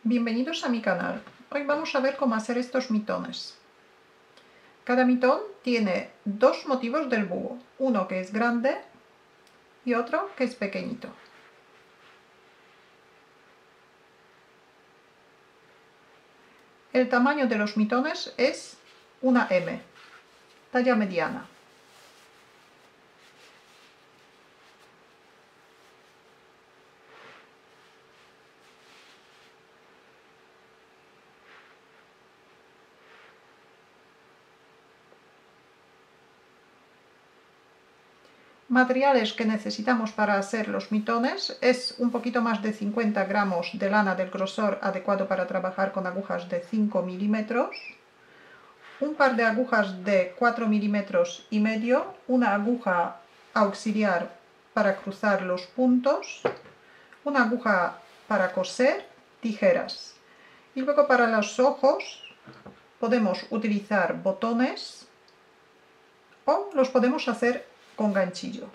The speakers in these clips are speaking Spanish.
Bienvenidos a mi canal. Hoy vamos a ver cómo hacer estos mitones. Cada mitón tiene dos motivos del búho, uno que es grande y otro que es pequeñito. El tamaño de los mitones es una M, talla mediana. Materiales que necesitamos para hacer los mitones es un poquito más de 50 gramos de lana del grosor adecuado para trabajar con agujas de 5 milímetros, un par de agujas de 4 milímetros y medio, una aguja auxiliar para cruzar los puntos, una aguja para coser, tijeras. Y luego para los ojos podemos utilizar botones o los podemos hacer con ganchillo.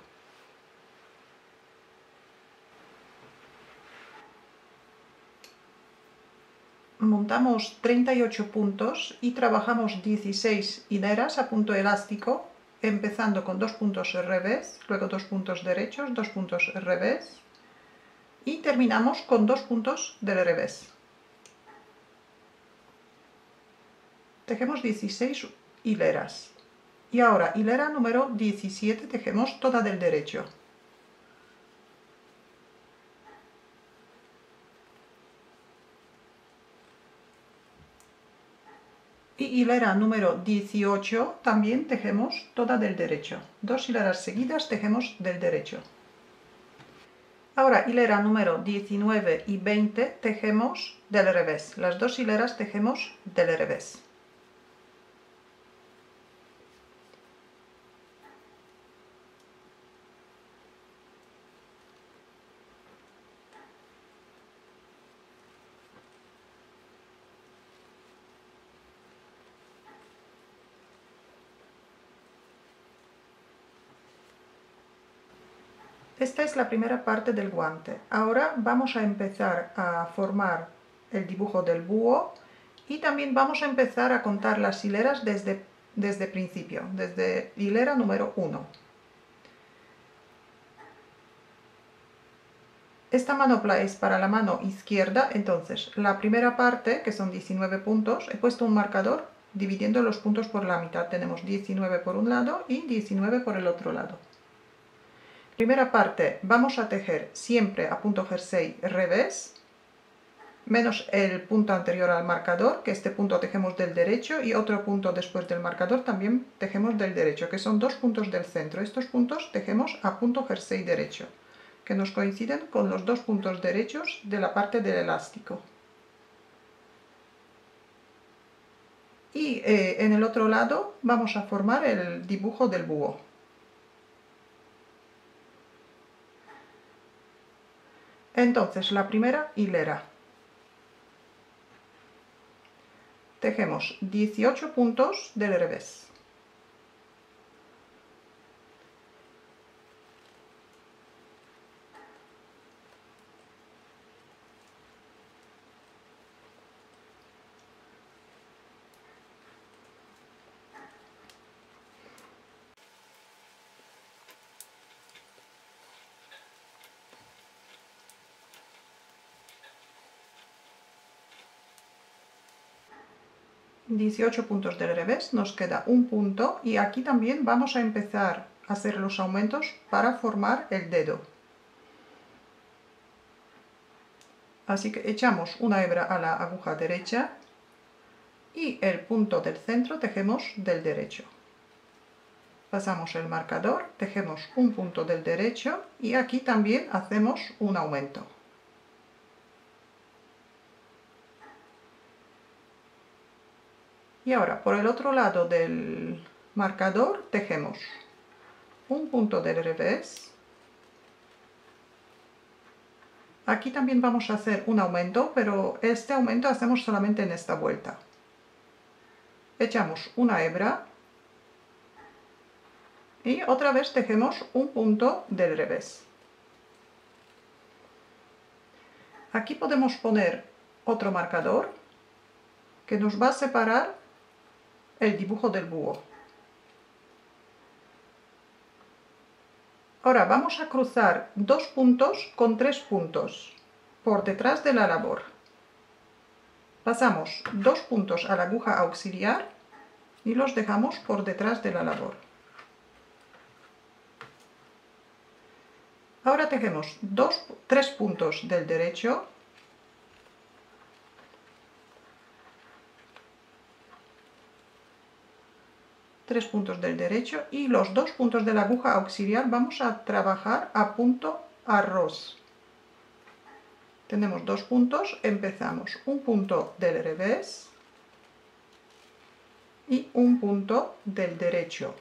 Montamos 38 puntos y trabajamos 16 hileras a punto elástico, empezando con 2 puntos al revés, luego 2 puntos derechos, 2 puntos al revés y terminamos con 2 puntos del revés. Tejemos 16 hileras y ahora hilera número 17 tejemos toda del derecho. Y hilera número 18 también tejemos toda del derecho. 2 hileras seguidas tejemos del derecho. Ahora hilera número 19 y 20 tejemos del revés. Las 2 hileras tejemos del revés. Esta es la primera parte del guante. Ahora vamos a empezar a formar el dibujo del búho y también vamos a empezar a contar las hileras desde principio, desde hilera número 1. Esta manopla es para la mano izquierda, entonces la primera parte, que son 19 puntos, he puesto un marcador dividiendo los puntos por la mitad. Tenemos 19 por un lado y 19 por el otro lado. Primera parte, vamos a tejer siempre a punto jersey revés, menos el punto anterior al marcador, que este punto tejemos del derecho, y otro punto después del marcador también tejemos del derecho, que son 2 puntos del centro. Estos puntos tejemos a punto jersey derecho, que nos coinciden con los 2 puntos derechos de la parte del elástico. Y en el otro lado vamos a formar el dibujo del búho. Entonces, la primera hilera. Tejemos 18 puntos del revés. ...18 puntos del revés, nos queda un punto y aquí también vamos a empezar a hacer los aumentos para formar el dedo. Así que echamos una hebra a la aguja derecha y el punto del centro tejemos del derecho. Pasamos el marcador, tejemos un punto del derecho y aquí también hacemos un aumento. Y ahora por el otro lado del marcador tejemos un punto del revés. Aquí también vamos a hacer un aumento, pero este aumento hacemos solamente en esta vuelta. Echamos una hebra y otra vez tejemos un punto del revés. Aquí podemos poner otro marcador que nos va a separar el dibujo del búho. Ahora vamos a cruzar 2 puntos con 3 puntos por detrás de la labor. Pasamos 2 puntos a la aguja auxiliar y los dejamos por detrás de la labor. Ahora tejemos 3 puntos del derecho, y los 2 puntos de la aguja auxiliar vamos a trabajar a punto arroz. Tenemos 2 puntos, empezamos un punto del revés y un punto del derecho.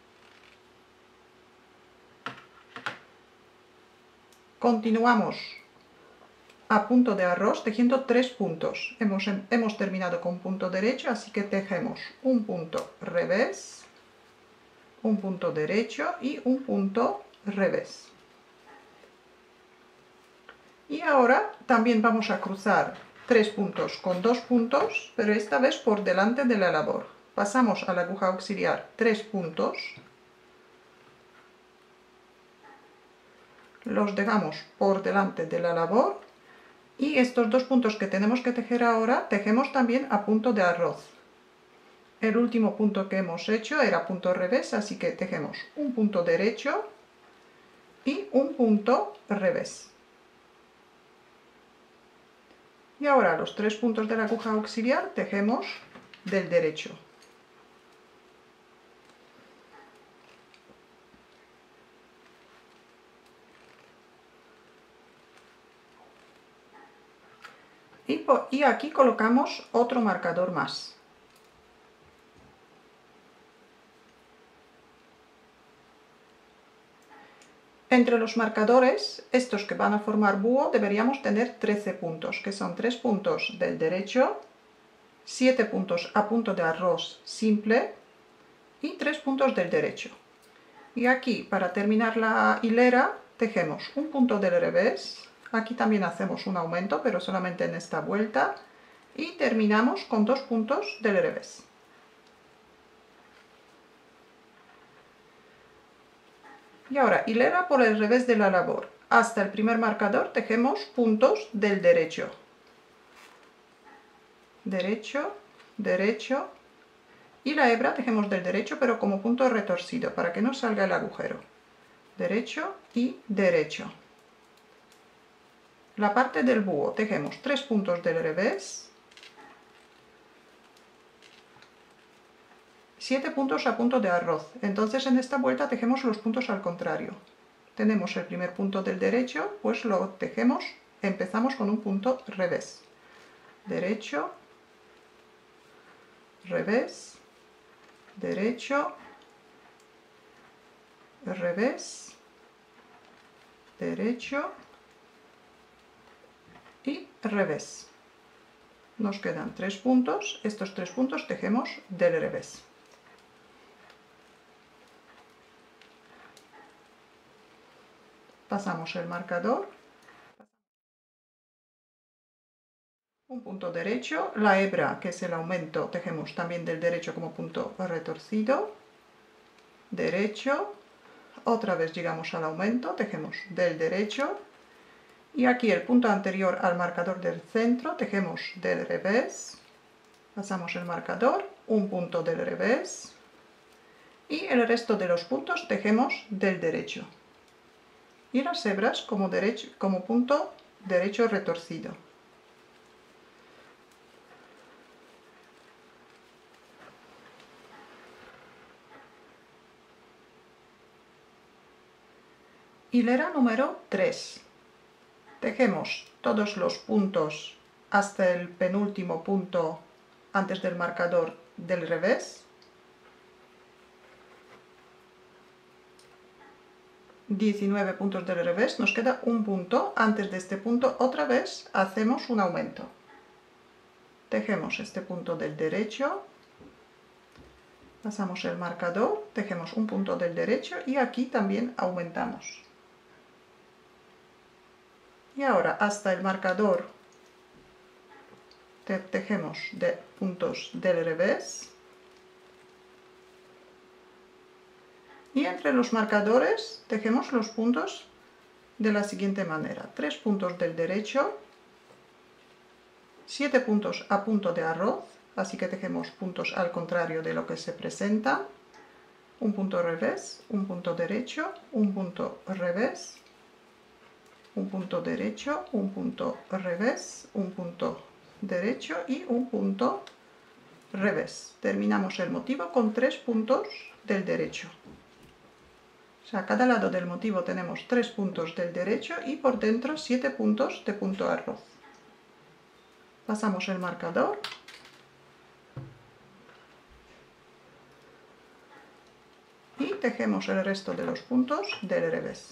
Continuamos a punto de arroz tejiendo 3 puntos. Hemos terminado con punto derecho, así que tejemos un punto revés, un punto derecho y un punto revés. Y ahora también vamos a cruzar 3 puntos con 2 puntos, pero esta vez por delante de la labor. Pasamos a la aguja auxiliar 3 puntos, los dejamos por delante de la labor y estos 2 puntos que tenemos que tejer ahora, tejemos también a punto de arroz. El último punto que hemos hecho era punto revés, así que tejemos un punto derecho y un punto revés. Y ahora los 3 puntos de la aguja auxiliar tejemos del derecho. Y aquí colocamos otro marcador más. Entre los marcadores, estos que van a formar búho, deberíamos tener 13 puntos, que son 3 puntos del derecho, 7 puntos a punto de arroz simple y 3 puntos del derecho. Y aquí, para terminar la hilera, tejemos un punto del revés. Aquí también hacemos un aumento, pero solamente en esta vuelta. Y terminamos con 2 puntos del revés. Y ahora, hilera por el revés de la labor. Hasta el primer marcador tejemos puntos del derecho. Derecho, derecho. Y la hebra tejemos del derecho, pero como punto retorcido, para que no salga el agujero. Derecho y derecho. La parte del búho tejemos 3 puntos del revés, 7 puntos a punto de arroz. Entonces en esta vuelta tejemos los puntos al contrario. Tenemos el primer punto del derecho, pues lo tejemos, empezamos con un punto revés. Derecho, revés, derecho, revés, derecho y revés. Nos quedan 3 puntos, estos 3 puntos tejemos del revés. Pasamos el marcador, un punto derecho, la hebra que es el aumento tejemos también del derecho como punto retorcido, derecho, otra vez llegamos al aumento, tejemos del derecho y aquí el punto anterior al marcador del centro tejemos del revés, pasamos el marcador, un punto del revés y el resto de los puntos tejemos del derecho. Y las hebras como punto derecho retorcido. Hilera número 3. Tejemos todos los puntos hasta el penúltimo punto antes del marcador del revés. 19 puntos del revés, nos queda un punto. Antes de este punto otra vez hacemos un aumento. Tejemos este punto del derecho, pasamos el marcador, tejemos un punto del derecho y aquí también aumentamos. Y ahora hasta el marcador tejemos de puntos del revés. Y entre los marcadores tejemos los puntos de la siguiente manera. 3 puntos del derecho, 7 puntos a punto de arroz, así que tejemos puntos al contrario de lo que se presenta. Un punto revés, un punto derecho, un punto revés, un punto derecho, un punto revés, un punto derecho y un punto revés. Terminamos el motivo con 3 puntos del derecho. O sea, a cada lado del motivo tenemos 3 puntos del derecho y por dentro 7 puntos de punto arroz. Pasamos el marcador. Y tejemos el resto de los puntos del revés.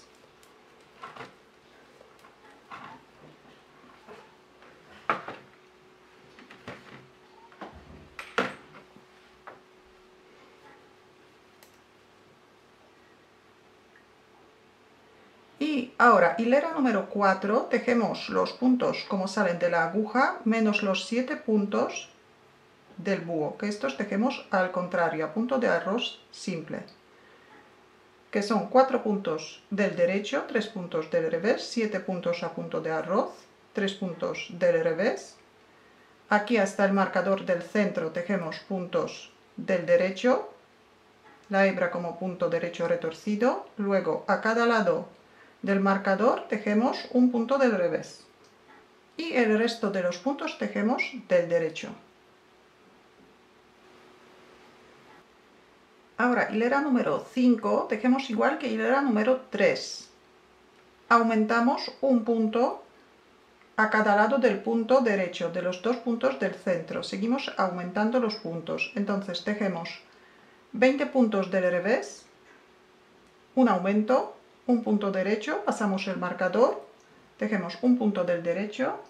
Y ahora, hilera número 4, tejemos los puntos como salen de la aguja menos los 7 puntos del búho, que estos tejemos al contrario, a punto de arroz simple, que son 4 puntos del derecho, 3 puntos del revés, 7 puntos a punto de arroz, 3 puntos del revés. Aquí hasta el marcador del centro tejemos puntos del derecho, la hebra como punto derecho retorcido, luego a cada lado del marcador tejemos un punto del revés y el resto de los puntos tejemos del derecho. Ahora, hilera número 5, tejemos igual que hilera número 3. Aumentamos un punto a cada lado del punto derecho, de los 2 puntos del centro. Seguimos aumentando los puntos. Entonces tejemos 20 puntos del revés, un aumento, un punto derecho, pasamos el marcador, tejemos un punto del derecho,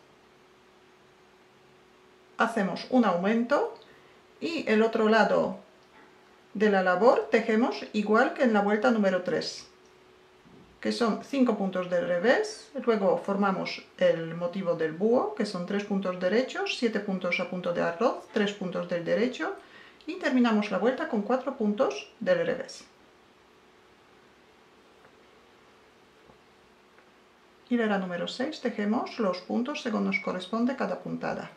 hacemos un aumento y el otro lado de la labor tejemos igual que en la vuelta número 3, que son 5 puntos del revés, luego formamos el motivo del búho, que son 3 puntos derechos, 7 puntos a punto de arroz, 3 puntos del derecho, y terminamos la vuelta con 4 puntos del revés. Hilera número 6, tejemos los puntos según nos corresponde cada puntada.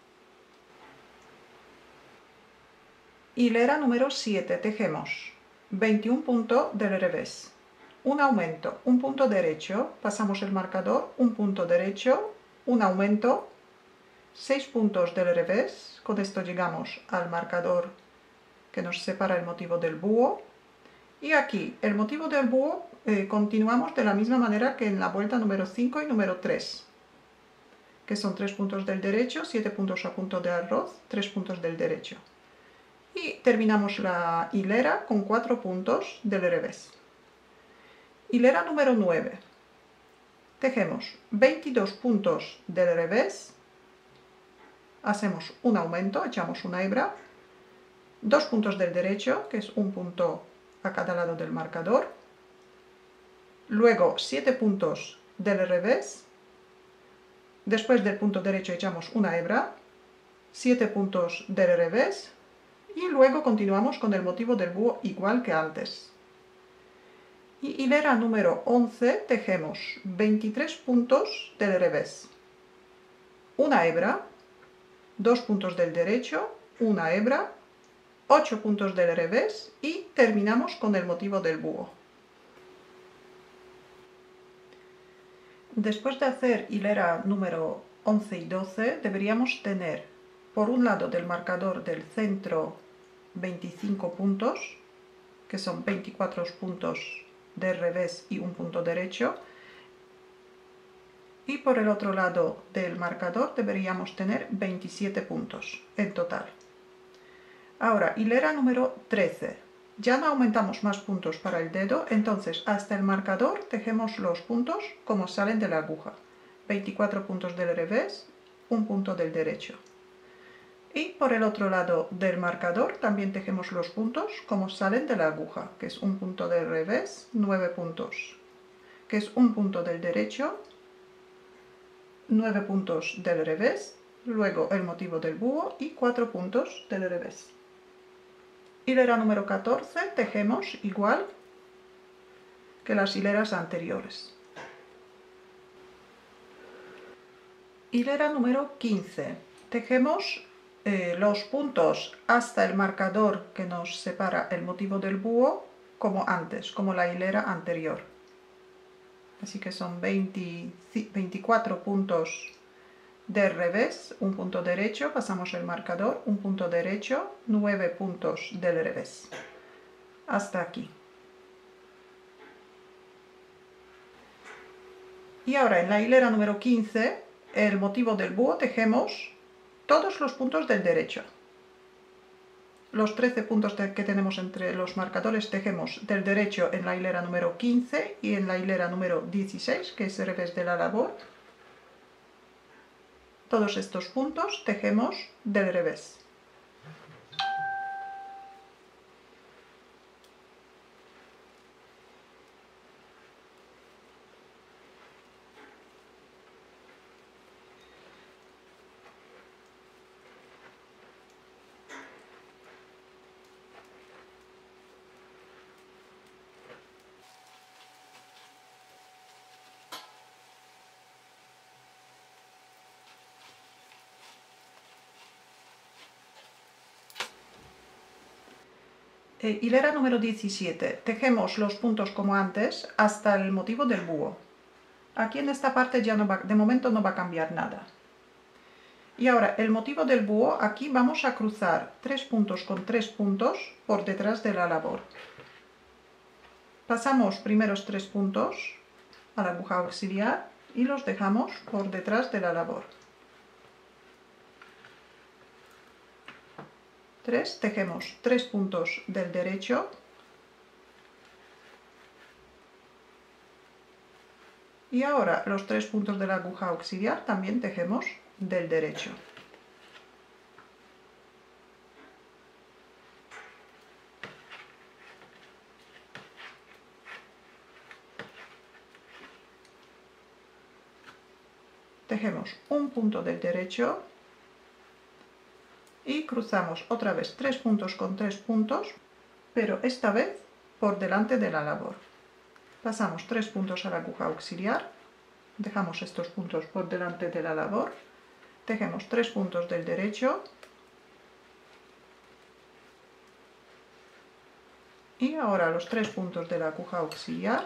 Hilera número 7, tejemos 21 puntos del revés, un aumento, un punto derecho, pasamos el marcador, un punto derecho, un aumento, 6 puntos del revés, con esto llegamos al marcador que nos separa el motivo del búho, y aquí el motivo del búho continuamos de la misma manera que en la vuelta número 5 y número 3, que son 3 puntos del derecho, 7 puntos a punto de arroz, 3 puntos del derecho. Y terminamos la hilera con 4 puntos del revés. Hilera número 9. Tejemos 22 puntos del revés, hacemos un aumento, echamos una hebra, 2 puntos del derecho, que es un punto a cada lado del marcador, luego 7 puntos del revés, después del punto derecho echamos una hebra, 7 puntos del revés, y luego continuamos con el motivo del búho igual que antes. Y hilera número 11 tejemos 23 puntos del revés, una hebra, 2 puntos del derecho, una hebra, 8 puntos del revés y terminamos con el motivo del búho. Después de hacer hilera número 11 y 12 deberíamos tener por un lado del marcador del centro 25 puntos, que son 24 puntos del revés y un punto derecho, y por el otro lado del marcador deberíamos tener 27 puntos en total. Ahora, hilera número 13. Ya no aumentamos más puntos para el dedo, entonces hasta el marcador tejemos los puntos como salen de la aguja. 24 puntos del revés, un punto del derecho. Y por el otro lado del marcador también tejemos los puntos como salen de la aguja, que es un punto del revés, 9 puntos, que es un punto del derecho, 9 puntos del revés luego el motivo del búho y 4 puntos del revés. Hilera número 14, tejemos igual que las hileras anteriores. Hilera número 15, tejemos los puntos hasta el marcador que nos separa el motivo del búho como antes, como la hilera anterior. Así que son 24 puntos del revés, un punto derecho, pasamos el marcador, un punto derecho, 9 puntos del revés. Hasta aquí. Y ahora en la hilera número 15, el motivo del búho, tejemos todos los puntos del derecho. Los 13 puntos que tenemos entre los marcadores tejemos del derecho en la hilera número 15 y en la hilera número 16, que es el revés de la labor. Todos estos puntos tejemos del revés. Hilera número 17. Tejemos los puntos como antes hasta el motivo del búho. Aquí en esta parte ya no va, de momento no va a cambiar nada. Y ahora el motivo del búho, aquí vamos a cruzar 3 puntos con 3 puntos por detrás de la labor. Pasamos primeros 3 puntos a la aguja auxiliar y los dejamos por detrás de la labor. 3, tejemos 3 puntos del derecho y ahora los 3 puntos de la aguja auxiliar también tejemos del derecho. Tejemos un punto del derecho y cruzamos otra vez 3 puntos con 3 puntos, pero esta vez por delante de la labor. Pasamos 3 puntos a la aguja auxiliar, dejamos estos puntos por delante de la labor, tejemos 3 puntos del derecho y ahora los 3 puntos de la aguja auxiliar.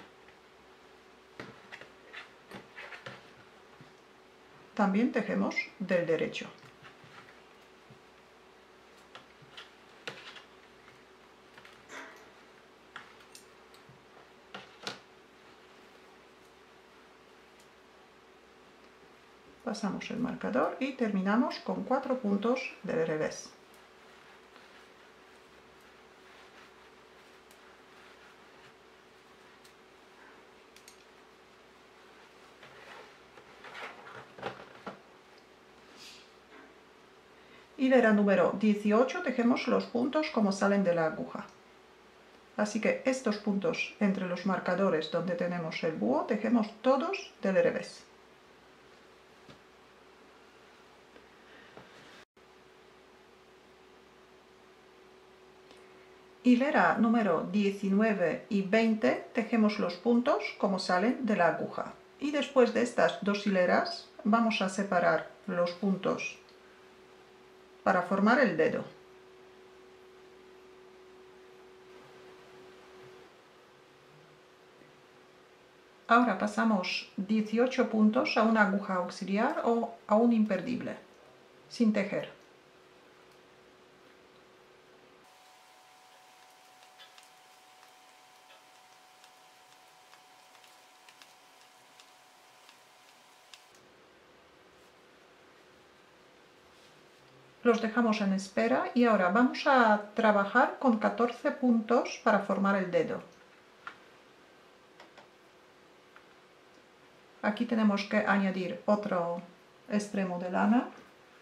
También tejemos del derecho. Pasamos el marcador y terminamos con 4 puntos del revés. Hilera número 18, tejemos los puntos como salen de la aguja. Así que estos puntos entre los marcadores donde tenemos el búho, tejemos todos del revés. Hilera número 19 y 20, tejemos los puntos como salen de la aguja. Y después de estas dos hileras, vamos a separar los puntos para formar el dedo. Ahora pasamos 18 puntos a una aguja auxiliar o a un imperdible, sin tejer. Los dejamos en espera y ahora vamos a trabajar con 14 puntos para formar el dedo. Aquí tenemos que añadir otro extremo de lana.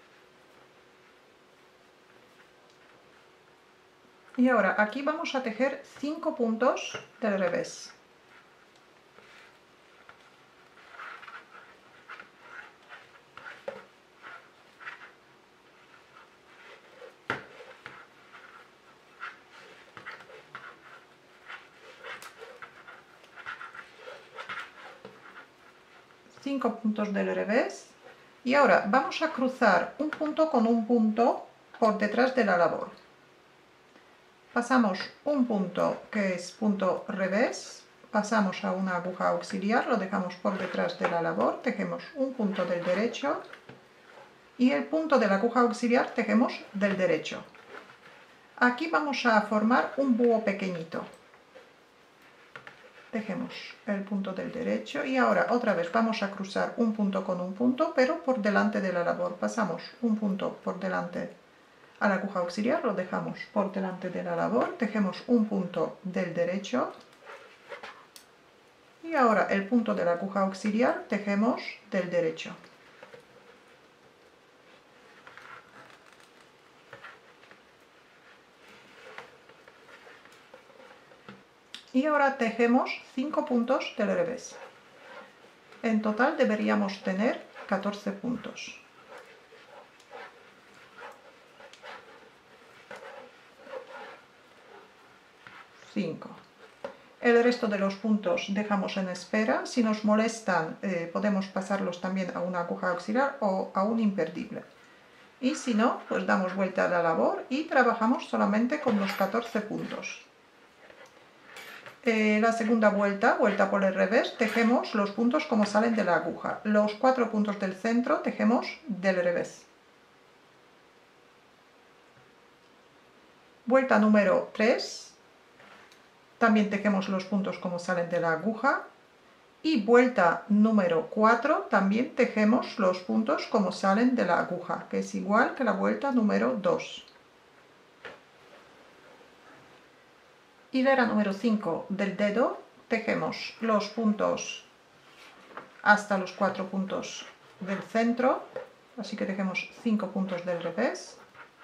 Y ahora aquí vamos a tejer 5 puntos del revés. 5 puntos del revés. Y ahora vamos a cruzar un punto con un punto por detrás de la labor. Pasamos un punto que es punto revés, pasamos a una aguja auxiliar, lo dejamos por detrás de la labor, tejemos un punto del derecho y el punto de la aguja auxiliar tejemos del derecho. Aquí vamos a formar un búho pequeñito. Tejemos el punto del derecho y ahora otra vez vamos a cruzar un punto con un punto, pero por delante de la labor. Pasamos un punto por delante a la aguja auxiliar, lo dejamos por delante de la labor, tejemos un punto del derecho y ahora el punto de la aguja auxiliar tejemos del derecho. Y ahora tejemos 5 puntos del revés. En total deberíamos tener 14 puntos. El resto de los puntos dejamos en espera. Si nos molestan, podemos pasarlos también a una aguja auxiliar o a un imperdible. Y si no, pues damos vuelta a la labor y trabajamos solamente con los 14 puntos. La segunda vuelta, vuelta por el revés, tejemos los puntos como salen de la aguja. Los 4 puntos del centro tejemos del revés. Vuelta número 3. También tejemos los puntos como salen de la aguja. Y vuelta número 4, también tejemos los puntos como salen de la aguja, que es igual que la vuelta número 2. Hilera número 5 del dedo, tejemos los puntos hasta los 4 puntos del centro, así que tejemos 5 puntos del revés.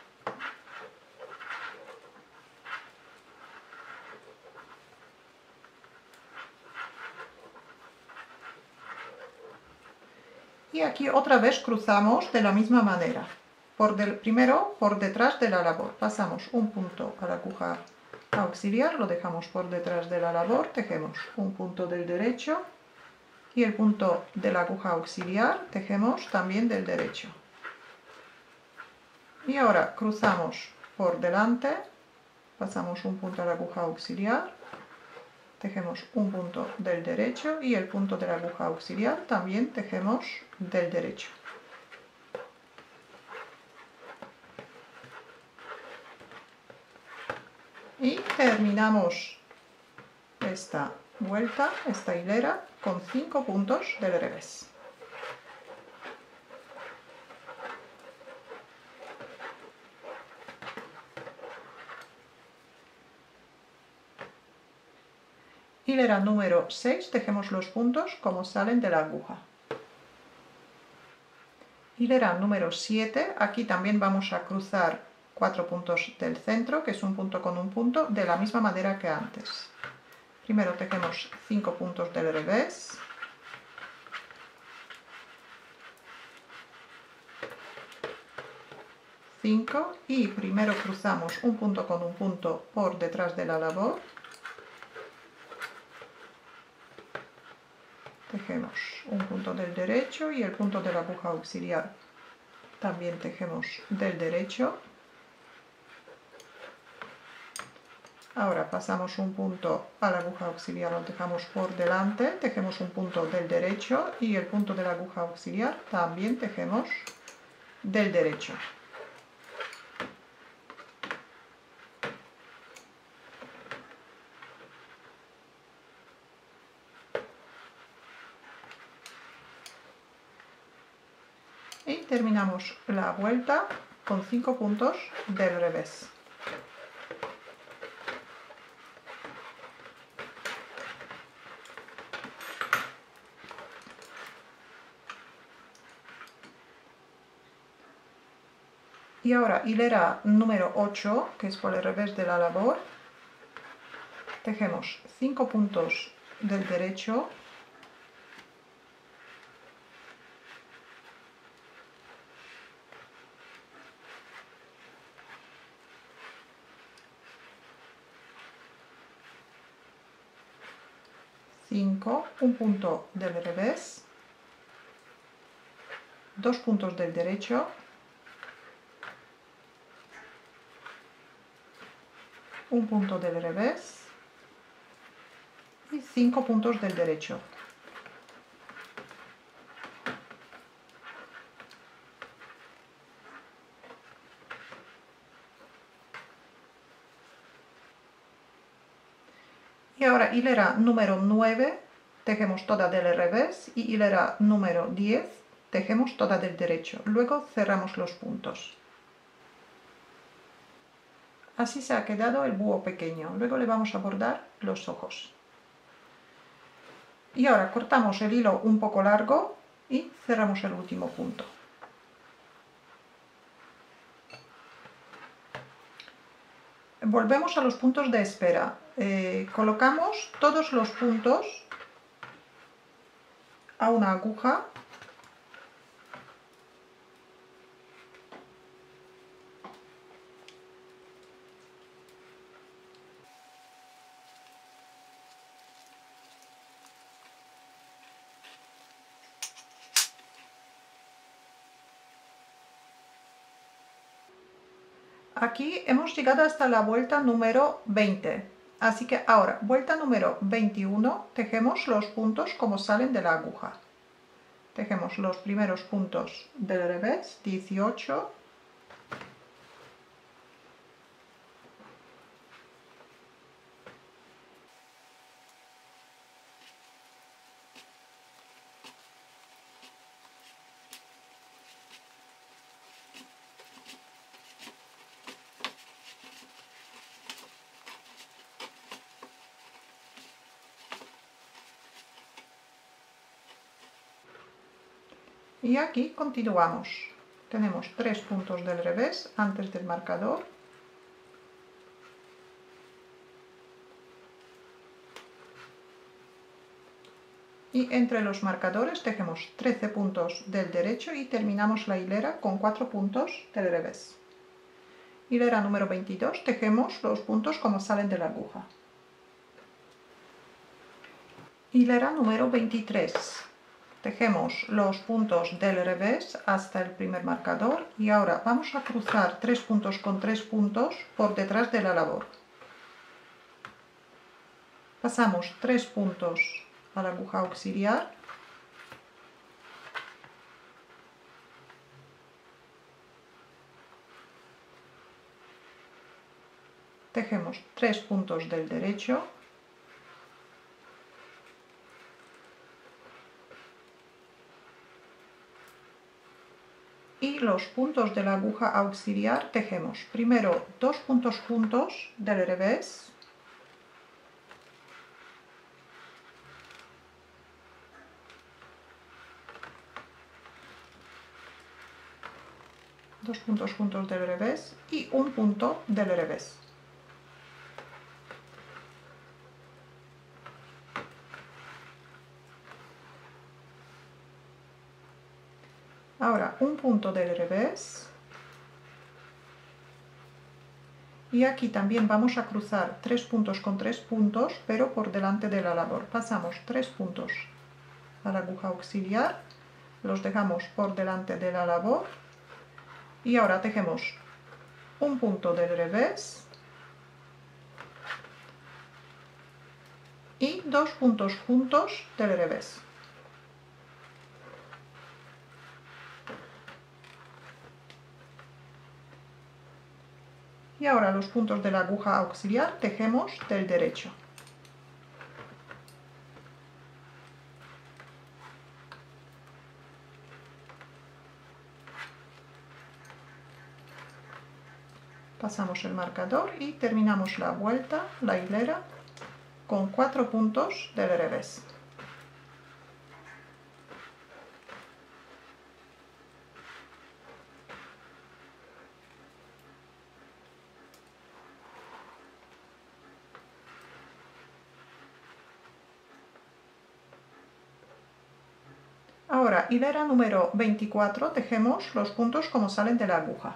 Y aquí otra vez cruzamos de la misma manera. Primero por detrás de la labor. Pasamos un punto a la aguja auxiliar, lo dejamos por detrás de la labor, tejemos un punto del derecho y el punto de la aguja auxiliar tejemos también del derecho. Y ahora cruzamos por delante, pasamos un punto a la aguja auxiliar, tejemos un punto del derecho y el punto de la aguja auxiliar también tejemos del derecho. Y terminamos esta vuelta, esta hilera, con 5 puntos del revés. Hilera número 6, tejemos los puntos como salen de la aguja. Hilera número 7, aquí también vamos a cruzar 4 puntos del centro, que es un punto con un punto, de la misma manera que antes. Primero tejemos 5 puntos del revés. Y primero cruzamos un punto con un punto por detrás de la labor. Tejemos un punto del derecho y el punto de la aguja auxiliar también tejemos del derecho. Ahora pasamos un punto a la aguja auxiliar, lo dejamos por delante, tejemos un punto del derecho y el punto de la aguja auxiliar también tejemos del derecho. Y terminamos la vuelta con 5 puntos del revés. Y ahora hilera número 8, que es por el revés de la labor, tejemos 5 puntos del derecho, un punto del revés 2 puntos del derecho, un punto del revés y 5 puntos del derecho. Y ahora hilera número 9, tejemos toda del revés, y hilera número 10, tejemos toda del derecho. Luego cerramos los puntos. Así se ha quedado el búho pequeño. Luego le vamos a bordar los ojos. Y ahora cortamos el hilo un poco largo y cerramos el último punto. Volvemos a los puntos de espera. Colocamos todos los puntos a una aguja . Aquí hemos llegado hasta la vuelta número 20, así que ahora, vuelta número 21, tejemos los puntos como salen de la aguja. Tejemos los primeros puntos del revés, 18, y aquí continuamos. Tenemos 3 puntos del revés antes del marcador. Y entre los marcadores tejemos 13 puntos del derecho y terminamos la hilera con 4 puntos del revés. Hilera número 22, tejemos los puntos como salen de la aguja. Hilera número 23. Tejemos los puntos del revés hasta el primer marcador y ahora vamos a cruzar 3 puntos con 3 puntos por detrás de la labor. Pasamos 3 puntos a la aguja auxiliar . Tejemos 3 puntos del derecho . Y los puntos de la aguja auxiliar tejemos primero 2 puntos juntos del revés . Dos puntos juntos del revés y un punto del revés. Ahora un punto del revés y aquí también vamos a cruzar 3 puntos con 3 puntos, pero por delante de la labor. Pasamos 3 puntos a la aguja auxiliar, los dejamos por delante de la labor y ahora tejemos un punto del revés y 2 puntos juntos del revés. Y ahora los puntos de la aguja auxiliar tejemos del derecho. Pasamos el marcador y terminamos la vuelta, la hilera, con 4 puntos del revés. Ahora, hilera número 24, tejemos los puntos como salen de la aguja.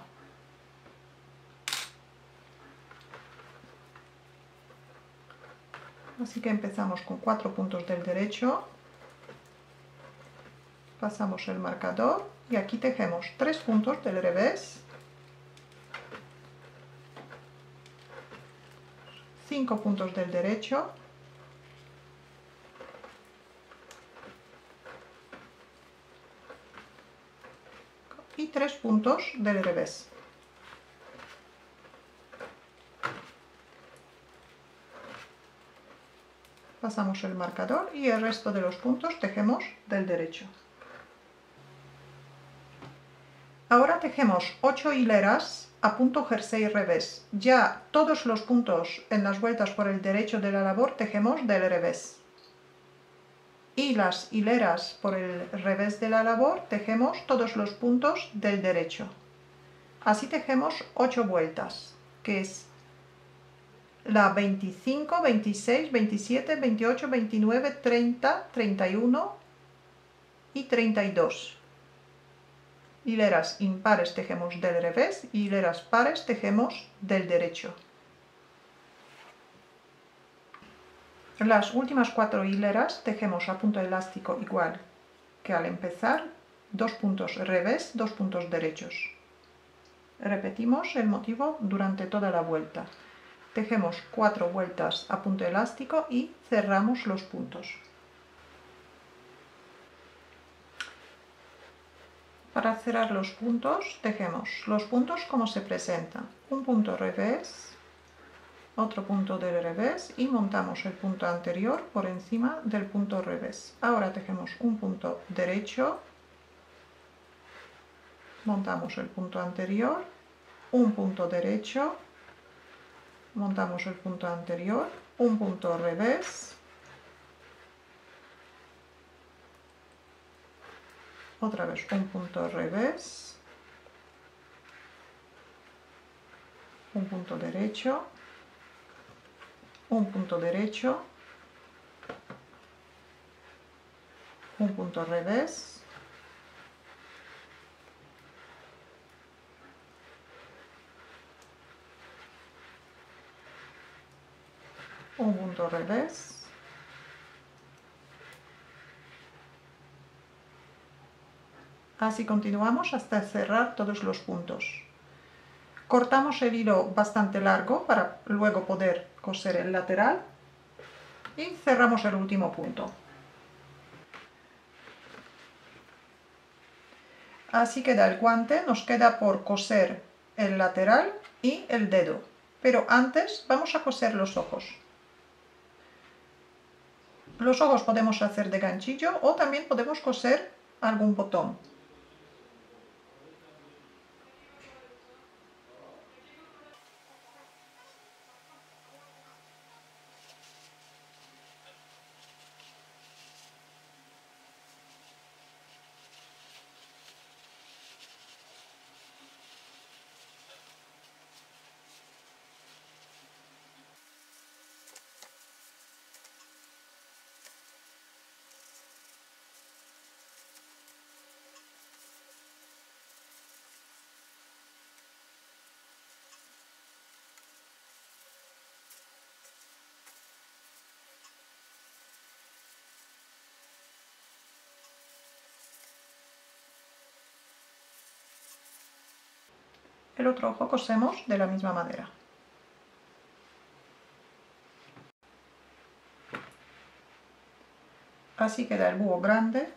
Así que empezamos con 4 puntos del derecho, pasamos el marcador y aquí tejemos 3 puntos del revés, 5 puntos del derecho y 3 puntos del revés. Pasamos el marcador y el resto de los puntos tejemos del derecho. Ahora tejemos 8 hileras a punto jersey revés. Ya todos los puntos en las vueltas por el derecho de la labor tejemos del revés. Y las hileras por el revés de la labor tejemos todos los puntos del derecho. Así tejemos 8 vueltas, que es la 25, 26, 27, 28, 29, 30, 31 y 32. Hileras impares tejemos del revés y hileras pares tejemos del derecho. Las últimas 4 hileras tejemos a punto elástico igual que al empezar, 2 puntos revés, 2 puntos derechos. Repetimos el motivo durante toda la vuelta. Tejemos 4 vueltas a punto elástico y cerramos los puntos. Para cerrar los puntos, tejemos los puntos como se presentan. Un punto revés, otro punto del revés y montamos el punto anterior por encima del punto revés. Ahora tejemos un punto derecho, montamos el punto anterior, un punto derecho, montamos el punto anterior, un punto revés, otra vez un punto revés, un punto derecho, un punto derecho, un punto revés, un punto revés, así continuamos hasta cerrar todos los puntos. Cortamos el hilo bastante largo para luego poder coser el lateral y cerramos el último punto. Así queda el guante, nos queda por coser el lateral y el dedo, pero antes vamos a coser los ojos. Los ojos podemos hacer de ganchillo o también podemos coser algún botón. El otro ojo cosemos de la misma manera. Así queda el búho grande.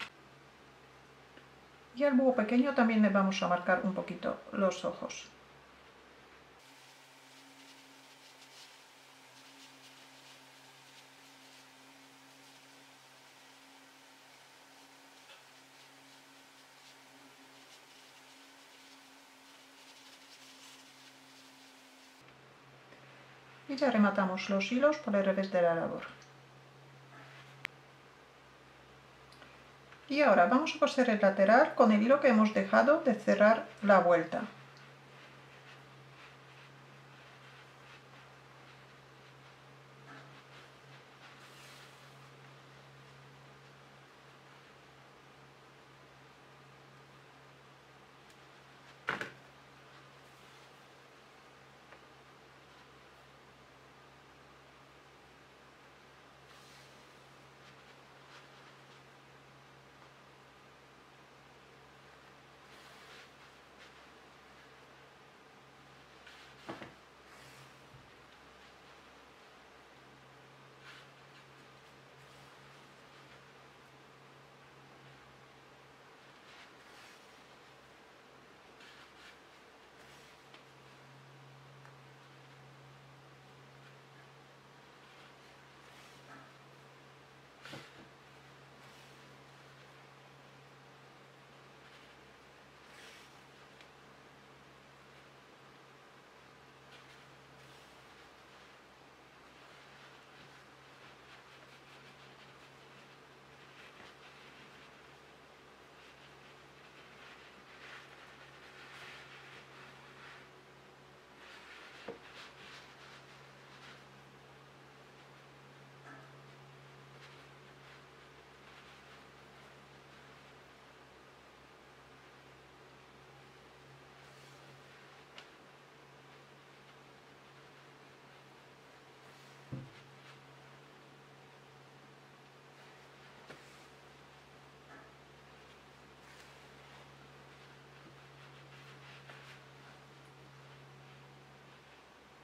Y al búho pequeño también le vamos a marcar un poquito los ojos. Y ya rematamos los hilos por el revés de la labor. Y ahora vamos a coser el lateral con el hilo que hemos dejado de cerrar la vuelta.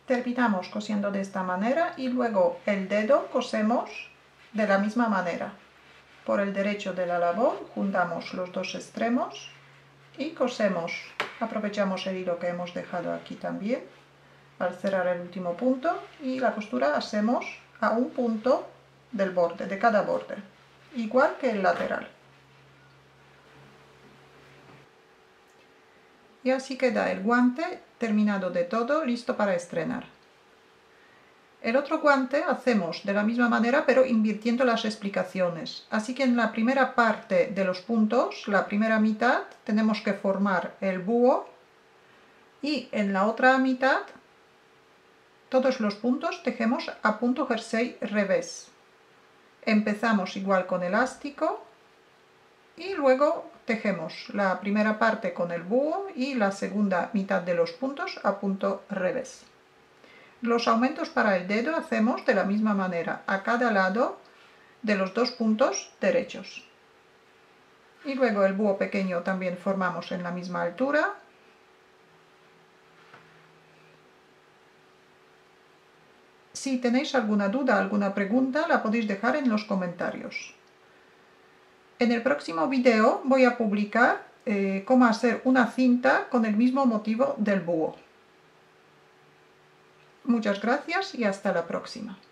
Terminamos cosiendo de esta manera y luego el dedo cosemos de la misma manera. Por el derecho de la labor juntamos los dos extremos y cosemos. Aprovechamos el hilo que hemos dejado aquí también al cerrar el último punto y la costura hacemos a un punto del borde, de cada borde, igual que el lateral. Y así queda el guante terminado de todo, listo para estrenar. El otro guante hacemos de la misma manera pero invirtiendo las explicaciones. Así que en la primera parte de los puntos, la primera mitad, tenemos que formar el búho y en la otra mitad todos los puntos tejemos a punto jersey revés. Empezamos igual con elástico y luego tejemos la primera parte con el búho y la segunda mitad de los puntos a punto revés. Los aumentos para el dedo hacemos de la misma manera a cada lado de los dos puntos derechos. Y luego el búho pequeño también formamos en la misma altura. Si tenéis alguna duda, alguna pregunta, la podéis dejar en los comentarios. En el próximo video voy a publicar cómo hacer una cinta con el mismo motivo del búho. Muchas gracias y hasta la próxima.